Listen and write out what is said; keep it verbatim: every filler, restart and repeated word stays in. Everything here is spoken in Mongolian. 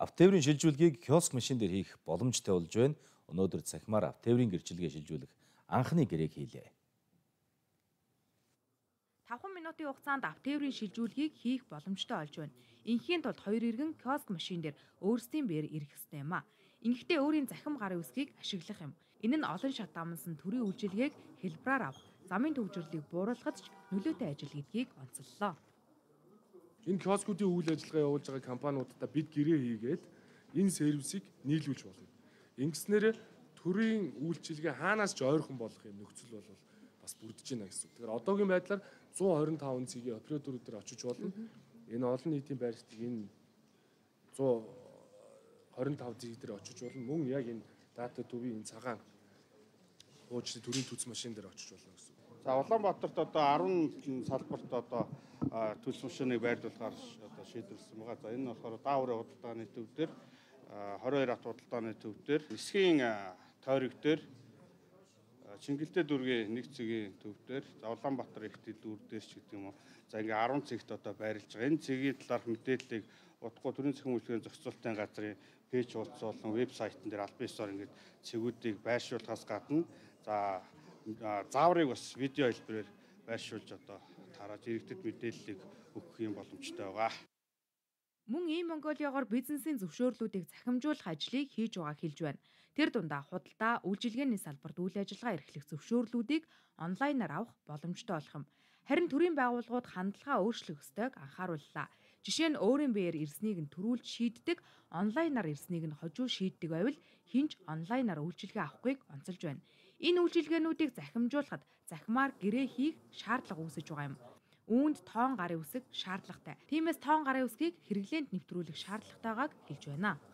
Автотеврийн шилжүүлгийг киоск машин дээр хийх боломжтой болж байна. Өнөөдөр цахимаар автотеврийн гэрчилгээ шилжүүлэх анхны гэрээг хийлээ. тавхан минутын хугацаанд автотеврийн шилжүүлгийг хийх боломжтой болж байна. Инхийн тулд хоёр иргэн киоск машин дээр өөрсдийн биеэр ирэх ёстой юм а. Ингэхдээ өөрийн захим гарын үсгийг ашиглах юм. Энэ нь олон шат амнсан төрийн үйлчилгээг хэлбраар авах, замын төвжирлийг бууруулахад ч нөлөөтэй ажил гэдгийг онцоллоо. Энэ киоскуудын үйл ажиллагаа явуулж байгаа компаниудаа бид гэрээ хийгээд энэ сервисийг нийлүүлж болно. Ингэснээр төрийн үйлчилгээ хаанаас ч ойрхон болох юм нөхцөл бол бас бүрдэж байна гэсэн үг. Тэгэхээр одоогийн байдлаар зуун хорин таван цэгийн операторуудаар очиж болно. Энэ олон нийтийн байршдаг энэ зуун хорин таван цэг дээр очиж болно. Мөн яг энэ дата төвийн энэ цагаан хуучны төрийн төц машин дээр очиж болно гэсэн үг. За Улаанбаатарт одоо арван салбарт одоо төлс машиныг байрлуулахаар одоо шийдвэрлсэн байгаа. За энэ нь болохоор дааврын худалдааны төв дээр, хорин хоёр хот худалдааны төв дээр, эсхийн тойрог дээр, Чингэлтэй дүүргийн нэг цэгийн төв дээр, за Улаанбаатар ихтэй дүүр дээр ч гэдэг юм уу. За ингээ арван цэгт одоо байрлаж байгаа. Энэ цэгийн талаарх мэдээллийг удахгүй төрийн захин үйлчлэгийн зохицуулалтын газрын пэйж хуудас болон вебсайтн дээр албан ёсоор ингээд цэгүүдийг байршуулахаас гадна за зааврыг бас видео хэлбэрээр байршуулж одоо тарааж иргэдэд мэдээллийг өгөх юм боломжтой байгаа. Мөн ийм Монголиогоор бизнесийн зөвшөөрлүүдийг захимжуулах ажлыг хийж байгааг хэлж байна. Тэр дундаа худалдаа, үйлчилгээний салбарт үйл ажиллагаа эрхлэх зөвшөөрлүүдийг онлайнаар авах боломжтой болох юм. Харин төрийн байгууллагууд хандлагаа өөрчлөх ёстойг анхаарууллаа. Жишээ нь өөрийн биеэр ирснийг нь төрүүлж шийддэг, онлайнаар ирснийг нь хожуу шийддэг байвал хинч онлайнаар үйлчилгээ авахгүйг онцолж байна. Энэ үйлчилгээнүүдийг захимжуулахад захимаар гэрээ хийх шаардлага үүсэж байгаа юм. Үүнд тоон гарын үсэг шаардлагатай. Тиймээс тоон гарын үсгийг хэрэглээнд нэвтрүүлэх шаардлагатайгааг хэлж байна.